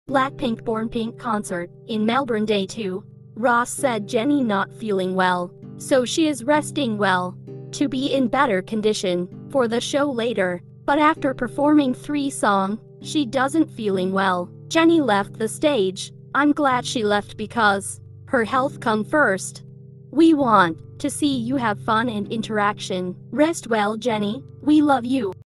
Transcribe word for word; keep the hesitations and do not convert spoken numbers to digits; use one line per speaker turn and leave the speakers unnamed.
Blackpink Bornpink concert in Melbourne day two. Ross said Jennie not feeling well, so she is resting well to be in better condition for the show later. But after performing three songs, she doesn't feeling well. Jennie left the stage. I'm glad she left because her health come first. We want to see you have fun and interaction. Rest well, Jennie. We love you.